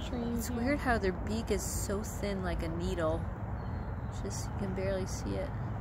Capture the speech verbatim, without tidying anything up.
trees. It's here. weird how their beak is so thin, like a needle. Just, you can barely see it.